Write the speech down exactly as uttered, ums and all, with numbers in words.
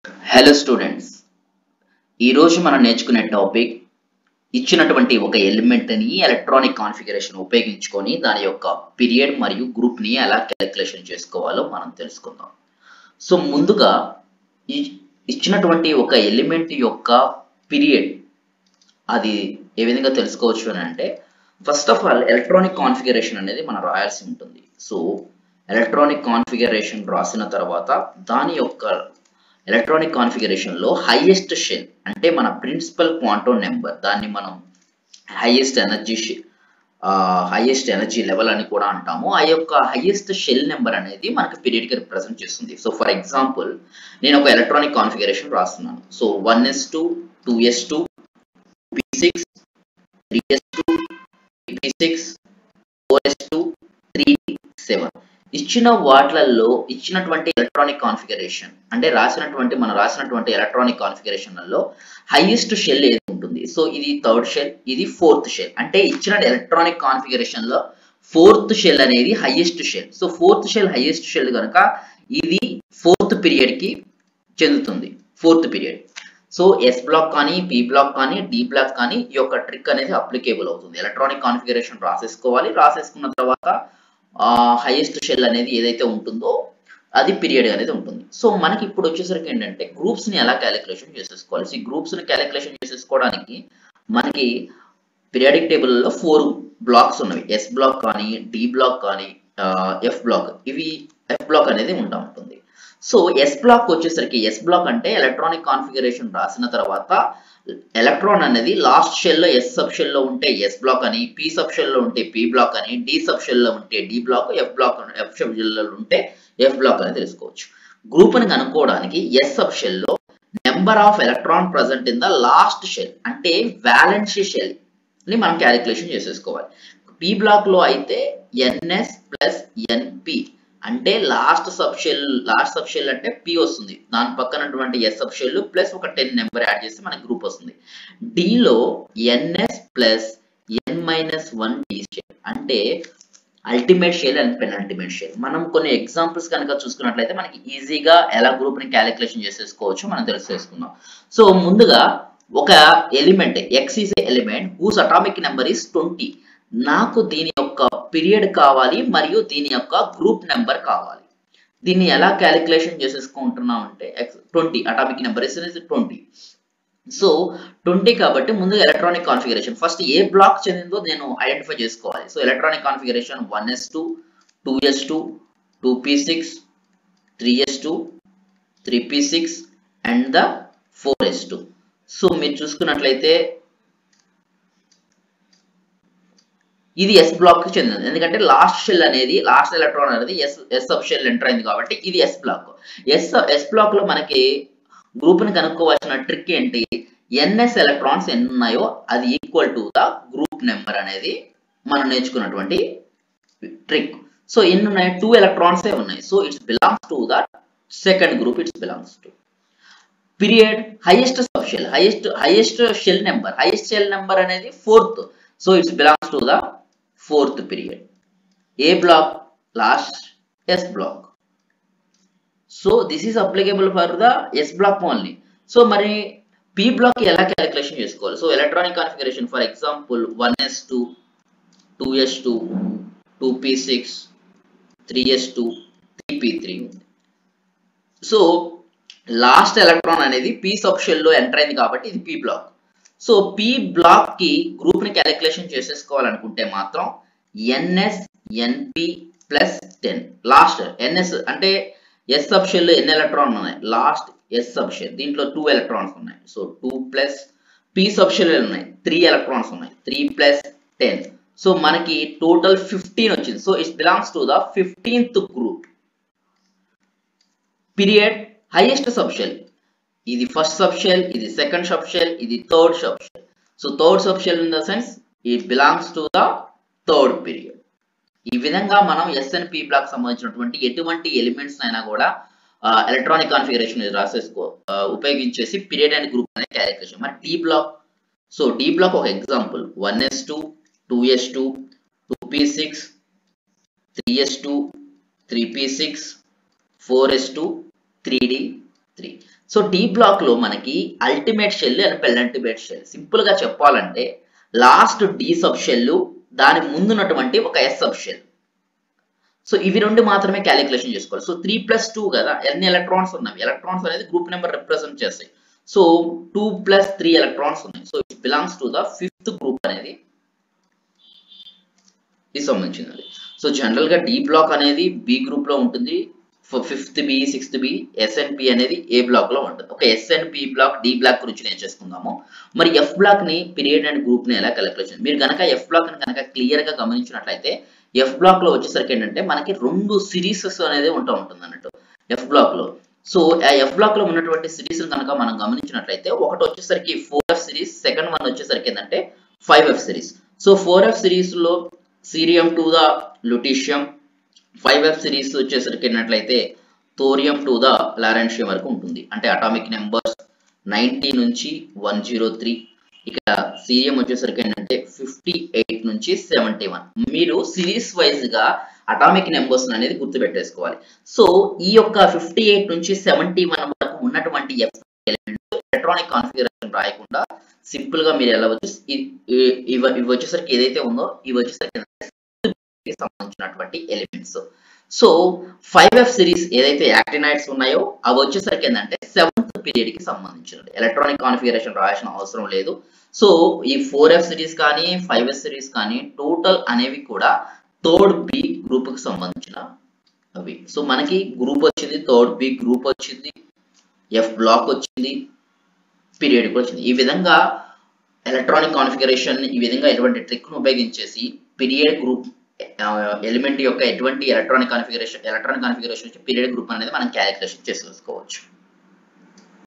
Hello students, ఈరోజు మనం నేర్చుకునే టాపిక్ ఇచ్చినటువంటి ఒక ఎలిమెంట్ని ఎలక్ట్రానిక్ కాన్ఫిగరేషన్ ఉపయోగించుకొని దాని యొక్క పీరియడ్ మరియు గ్రూప్ని ఎలా క్యాలిక్యులేషన్ చేసుకోవాలో మనం తెలుసుకుందాం. సో ముందుగా ఈ ఇచ్చినటువంటి ఒక ఎలిమెంట్ యొక్క పీరియడ్ అది ఏ విధంగా తెలుసుకోవచ్చు అని అంటే, first of all electronic configuration అనేది మనం రాయాల్సి ఉంటుంది. సో ఎలక్ట్రానిక్ కాన్ఫిగరేషన్ రాసిన తర్వాత దాని యొక్క ఎలక్ట్రానిక్ కాన్ఫిగరేషన్ లో హైయెస్ట్ షెల్ అంటే మన ప్రిన్సిపల్ క్వాంటమ్ నెంబర్, దాన్ని మనం highest energy highest energy level అని కూడా అంటాము. ఆ యొక్క హైయెస్ట్ షెల్ నెంబర్ అనేది మనకు పీరియడ్ కి రిప్రజెంట్ చేస్తుంది. సో ఫర్ ఎగ్జాంపుల్ నేను ఒక ఎలక్ట్రానిక్ కాన్ఫిగరేషన్ రాస్తున్నాను. So one yes two two yes two P six three yes two P six four yes two three seven ఇచ్చిన వాట్లలో ఇచ్చినటువంటి ఎలక్ట్రానిక్ కాన్ఫిగరేషన్ అంటే రాసినటువంటి మనం రాసినటువంటి ఎలక్ట్రానిక్ కాన్ఫిగరేషన్లలో హైయెస్ట్ షెల్ ఏది ఉంటుంది. సో ఇది థర్డ్ షెల్, ఇది ఫోర్త్ షెల్. అంటే ఇచ్చిన ఎలక్ట్రానిక్ కాన్ఫిగరేషన్ లో ఫోర్త్ షెల్ అనేది highest shell. So fourth shell highest shell కనుక ఇది ఫోర్త్ పీరియడ్ కి చెందుతుంది. Fourth period. So S block కానీ పి బ్లాక్ కానీ డి బ్లాక్ కానీ ఈ యొక్క ట్రిక్ అనేది అప్లికేబుల్ అవుతుంది. Electronic configuration రాసేసుకోవాలి. రాసేసుకున్న తర్వాత హైయెస్ట్ షెల్ అనేది ఏదైతే ఉంటుందో అది పీరియడ్ అనేది ఉంటుంది. సో మనకి ఇప్పుడు వచ్చేసరికి ఏంటంటే గ్రూప్స్ ని ఎలా క్యాలిక్యులేషన్ చేసేసుకోవాలి. ఈ గ్రూప్స్ ని క్యాలిక్యులేషన్ చేసేసుకోవడానికి మనకి పీరియాడిక్ టేబుల్ లో ఫోర్ బ్లాక్స్ ఉన్నవి. ఎస్ బ్లాక్ కానీ డి బ్లాక్ కానీ ఎఫ్ బ్లాక్, ఇవి ఎఫ్ బ్లాక్ అనేది ఉంటా ఉంటుంది. సో ఎస్ బ్లాక్ వచ్చేసరికి ఎస్ బ్లాక్ అంటే ఎలక్ట్రానిక్ కాన్ఫిగరేషన్ రాసిన తర్వాత ఎలక్ట్రాన్ అనేది లాస్ట్ షెల్ లో ఎస్ సబ్ షెల్ లో ఉంటే ఎస్ బ్లాక్ అని, పి సబ్ షెల్ లో ఉంటే పి బ్లాక్ అని, డి సబ్ షెల్ లో ఉంటే D block, F block F sub shell లో ఉంటే ఎఫ్ బ్లాక్ అని తెలుసుకోవచ్చు. గ్రూప్ ని కనుక్కోవడానికి ఎస్ సబ్ షెల్ లో number of electron present in the last shell అంటే వ్యాలెన్సీ షెల్ ని మనం క్యాలిక్యులేషన్ చేసేసుకోవాలి. పి బ్లాక్ లో అయితే ఎన్ఎస్ ప్లస్ ఎన్పి అంటే last sub shell, last sub shell అంటే పి వస్తుంది, దాని పక్కనటువంటి ఎస్ సబ్ షెల్ ప్లస్ ఒక టెన్ నెంబర్ యాడ్ చేస్తే మనకి గ్రూప్ వస్తుంది. డి లో NS plus N minus one D shell అంటే ultimate shell and penultimate shell. మనం కొన్ని ఎగ్జాంపుల్స్ కనుక చూసుకున్నట్లయితే మనకి ఈజీగా ఎలా గ్రూప్ ని క్యాలిక్యులేషన్ చేసేసుకోవచ్చు మనం తెలిసేసుకుందాం. సో ముందుగా ఒక element X is a element whose atomic number is twenty. నాకు దీని యొక్క పీరియడ్ కావాలి మరియు దీని యొక్క గ్రూప్ నెంబర్ కావాలి. దీన్ని ఎలా క్యాలిక్యులేషన్ చేసేసుకుంటున్నాం అంటే twenty atomic number is twenty. So twenty కాబట్టి ముందుగా ఎలక్ట్రానిక్ కాన్ఫిగరేషన్ ఫస్ట్ ఏ బ్లాక్ చెందిందో నేను ఐడెంటిఫై చేసుకోవాలి. So electronic configuration one yes two two yes two two P six three yes two three P six and the four yes two. So మీరు చూసుకున్నట్లయితే ఇది S block కి చెందింది, ఎందుకంటే లాస్ట్ షెల్ అనేది లాస్ట్ ఎలక్ట్రాన్ అనేది S S sub shell enter అయింది కాబట్టి ఇది S black. Yes S block లో మనకి గ్రూప్ ని కనుక్కోవాల్సిన ట్రిక్ ఏంటి, ఎన్ఎస్ ఎలక్ట్రాన్స్ ఎన్ని ఉన్నాయో అది equal to the group number అనేది మనం నేర్చుకున్నటువంటి ట్రిక్. సో ఎన్ని ఉన్నాయి, టూ ఎలక్ట్రాన్స్ ఏ ఉన్నాయి. So it's belongs to the second group, it's belongs to period highest sub shell, highest highest shell number, highest shell number అనేది fourth. So it's belongs to the fourth period. ఏ block, last S block. So this is applicable for the S block only. So మరి P block ఎలా calculation చేసుకోవాలి. So electronic configuration for example one yes two two yes two two P six three yes two three p three ఉంది. So last electron అనేది p sub shell లో enter అయింది కాబట్టి ఇది p block. So p block కి group ని calculation చేసేసుకోవాలనుకుంటే మాత్రం ns np plus ten. Last ns అంటే ఎస్ సబ్ షెల్ లో ఎన్ని ఎలక్ట్రాన్ ఉన్నాయి, లాస్ట్ ఎస్ సబ్ షెల్ దీంట్లో టూ ఎలక్ట్రాన్స్ ఉన్నాయి. So two plus p sub shell ఉన్నాయి త్రీ ఎలక్ట్రాన్స్ ఉన్నాయి, త్రీ ప్లస్ టెన్. సో మనకి టోటల్ ఫిఫ్టీన్ వచ్చింది. So it belongs to the fifteenth group. Period highest sub shell, ఇది first sub shell, ఇది second sub shell, ఇది third sub shell. So third sub shell in the sense it belongs to the third period. ఈ విధంగా మనం yes and p black సంబంధించినటువంటి ఎటువంటి elements అయినా కూడా ఎలక్ట్రానిక్ కాన్ఫిగరేషన్ రాసేసుకో ఉపయోగించేసి పీరియడ్ అండ్ గ్రూప్ అనే క్యాలిక్యులేషన్. మరి d block, so d block ఒక example one yes two two yes two two P six three yes two three P six four yes two three d three. So d block లో మనకి ultimate shell and penultimate shell. Simple గా చెప్పాలంటే last D sub shell దాని ముందున్నటువంటి ఒక yes sub shell. So ఇవి రెండు మాత్రమే క్యాలిక్యులేషన్ చేసుకోవాలి. సో త్రీ ప్లస్ టూ కదా, ఎన్ని ఎలక్ట్రాన్స్ ఉన్నాయి, ఎలక్ట్రాన్స్ అనేది గ్రూప్ నెంబర్ రిప్రజెంట్ చేస్తాయి. So two plus three electrons ఉన్నాయి. So it belongs to the fifth group అనేది ఇది సంబంధించింది. సో జనరల్ గా డి బ్లాక్ అనేది బి గ్రూప్ లో ఉంటుంది, fifth b, sixth b, s and p అనేది ఏ బ్లాక్ లో ఉంటుంది. ఒక s and p block, d block గురించి నేను చేసుకుందాము. మరి ఎఫ్ బ్లాక్ ని పీరియడ్ అండ్ గ్రూప్ ని ఎలా క్యాలిక్యులేషన్, మీరు కనుక ఎఫ్ బ్లాక్ ని కనుక క్లియర్ గా గమనించినట్లయితే ఎఫ్ బ్లాక్ లో వచ్చేసరికి ఏంటంటే మనకి రెండు సిరీసెస్ అనేది ఉంటూ ఉంటుంది అన్నట్టు ఎఫ్ బ్లాక్ లో. సో ఆ ఎఫ్ బ్లాక్ లో ఉన్నటువంటి సిరీస్ కనుక మనం గమనించినట్లయితే ఒకటి వచ్చేసరికి four f series, second one వచ్చేసరికి ఏంటంటే five f series. So four f series లో cerium to the lutetium, five f series వచ్చేసరికి ఏంటంటే థోరియం టు ద లారెన్షియం వరకు ఉంటుంది. అంటే అటామిక్ నెంబర్స్ నైన్టీ నుంచి వన్ జీరో త్రీ. ఇక సీరియం వచ్చేసరికి ఏంటంటే ఫిఫ్టీ ఎయిట్ నుంచి సెవెంటీ వన్. మీరు సిరీస్ వైజ్ గా అటామిక్ నెంబర్స్ అనేది గుర్తు పెట్టేసుకోవాలి. సో ఈ యొక్క ఫిఫ్టీ ఎయిట్ నుంచి సెవెంటీ వన్ వరకు ఉన్నటువంటి ఎలక్ట్రానిక్ కాన్ఫిగరేషన్ రాయకుండా సింపుల్ గా మీరు ఎలా వచ్చి ఇవి వచ్చేసరికి ఏదైతే ఉందో ఇవి వచ్చేసరికి సంబంధించినటువంటి elements. So five f series ఏదైతే యాక్టినైడ్స్ ఉన్నాయో అవి వచ్చేసరికి ఏంటంటే సెవెంత్ పీరియడ్ కి సంబంధించినది. ఎలక్ట్రానిక్ కాన్ఫిగరేషన్ రాయాల్సిన అవసరం లేదు. సో ఈ ఫోర్ ఎఫ్ సిరీస్ కానీ ఫైవ్ ఎఫ్ సిరీస్ కానీ టోటల్ అనేవి కూడా థర్డ్ బి గ్రూప్ కి సంబంధించిన అవి. సో మనకి గ్రూప్ వచ్చింది, థర్డ్ బి గ్రూప్ వచ్చింది, ఎఫ్ బ్లాక్ వచ్చింది, పీరియడ్ కూడా వచ్చింది. ఈ విధంగా ఎలక్ట్రానిక్ కాన్ఫిగరేషన్ ఈ విధంగా ఎటువంటి ట్రిక్ ను ఉపయోగించేసి పీరియడ్ గ్రూప్ ఎలిమెంట్ యొక్క ఎటువంటి electronic configuration electronic configuration period group అనేది మనం క్యాలిక్యులేషన్ చేసుకోవచ్చు.